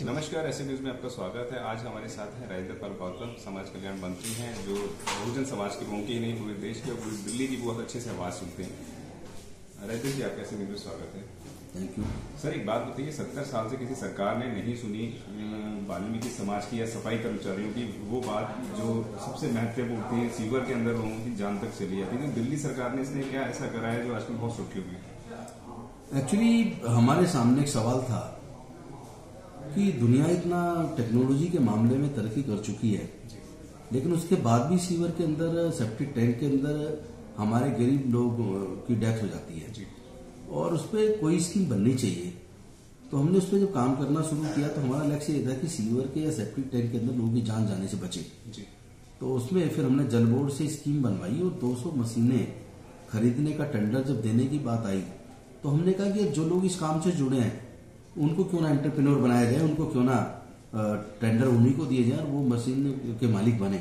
नमस्कार, ऐसे न्यूज में आपका स्वागत है। आज हमारे साथ हैं राजेंद्र पाल गौतम, समाज कल्याण मंत्री हैं, जो बहुजन समाज के लोगों की ही नहीं पूरे देश की और पूरी दिल्ली की बहुत अच्छे से आवाज सुनते हैं। राजेंद्र जी, आपका ऐसे न्यूज में स्वागत है। थैंक यू सर, एक बात बताइए, 70 साल से किसी सरकार ने नहीं सुनी वाल्मीकि समाज की या सफाई कर्मचारियों की वो बात जो सबसे महत्वपूर्ण थी, सीवर के अंदर लोगों की जान तक चली जाती है। दिल्ली सरकार ने इसने क्या ऐसा करा है जो आजकल बहुत सुर्खियों में है? एक्चुअली हमारे सामने एक सवाल था कि दुनिया इतना टेक्नोलॉजी के मामले में तरक्की कर चुकी है, लेकिन उसके बाद भी सीवर के अंदर, सेप्टिक टैंक के अंदर हमारे गरीब लोग की डेथ हो जाती है और उस पर कोई स्कीम बननी चाहिए। तो हमने उस पर जब काम करना शुरू किया तो हमारा लक्ष्य ये था कि सीवर के या सेप्टिक टैंक के अंदर लोगों की जान जाने से बचे। तो उसमें फिर हमने जल बोर्ड से स्कीम बनवाई और 200 मशीनें खरीदने का टेंडर जब देने की बात आई तो हमने कहा कि जो लोग इस काम से जुड़े हैं उनको क्यों ना एंटरप्रेन्योर बनाया जाए, उनको क्यों ना टेंडर उन्हीं को दिए जाए और वो मशीन के मालिक बने।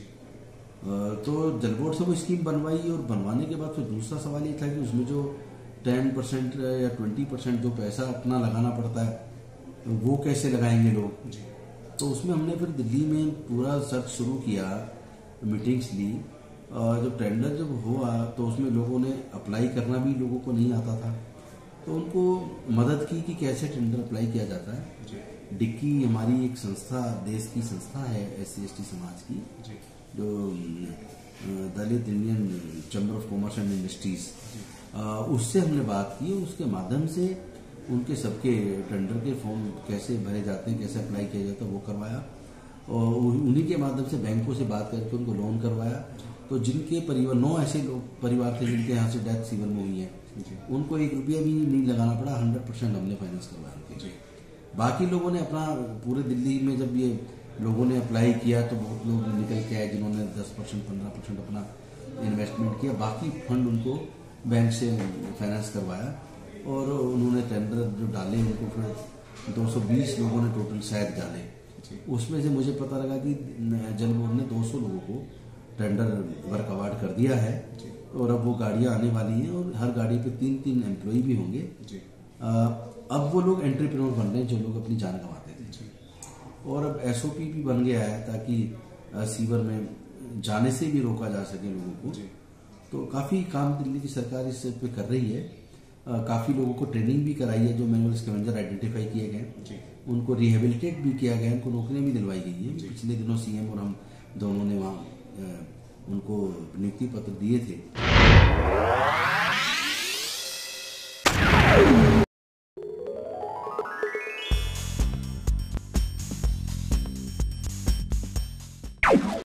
तो जल बोर्ड से वो स्कीम बनवाई और बनवाने के बाद फिर दूसरा सवाल ये था कि उसमें जो 10% या 20% जो पैसा अपना लगाना पड़ता है वो कैसे लगाएंगे लोग। तो उसमें हमने फिर दिल्ली में पूरा सर्च शुरू किया, मीटिंग्स ली। जब टेंडर जब हुआ तो उसमें लोगों ने अप्लाई करना भी लोगों को नहीं आता था, तो उनको मदद की कि कैसे टेंडर अप्लाई किया जाता है। डिक्की हमारी एक संस्था, देश की संस्था है SC/ST समाज की, जो Dalit Indian Chamber of Commerce and Industries, उससे हमने बात की। उसके माध्यम से उनके सबके टेंडर के फॉर्म कैसे भरे जाते हैं, कैसे अप्लाई किया जाता है वो करवाया और उन्हीं के माध्यम से बैंकों से बात करके उनको लोन करवाया। तो जिनके परिवार 9 ऐसे लोग परिवार थे जिनके यहाँ से डेथ सीवर में हुई है, उनको 1 रुपया भी नहीं लगाना पड़ा। 100% हमने फाइनेंस करवाया उनके। बाकी लोगों ने अपना, पूरे दिल्ली में जब ये लोगों ने अप्लाई किया तो बहुत लोग निकल के आए जिन्होंने 10% 15% अपना इन्वेस्टमेंट किया। बाकी फंड उनको बैंक से फाइनेंस करवाया और उन्होंने टेंडर जो डाले उनको फिर 220 लोगों ने टोटल शायद डाले। उसमें से मुझे पता लगा कि जल बोर्ड ने 200 लोगों को टेंडर वर्क अवार्ड कर दिया है और अब वो गाड़ियां आने वाली हैं और हर गाड़ी पे 3-3 एम्प्लॉई भी होंगे। अब वो लोग एंटरप्रेन्योर बन रहे हैं जो लोग अपनी जान गंवाते थे। और अब SOP भी बन गया है ताकि सीवर में जाने से भी रोका जा सके लोगों को। तो काफी काम दिल्ली की सरकार इस पे कर रही है। काफी लोगों को ट्रेनिंग भी कराई है, जो मैनुअल स्कैवेंजर आइडेंटिफाई किए गए, उनको रिहेबिलिटेट भी किया गया, उनको नौकरियां भी दिलवाई गई है। पिछले दिनों CM और हम दोनों ने वहाँ उनको नियुक्ति पत्र दिए थे।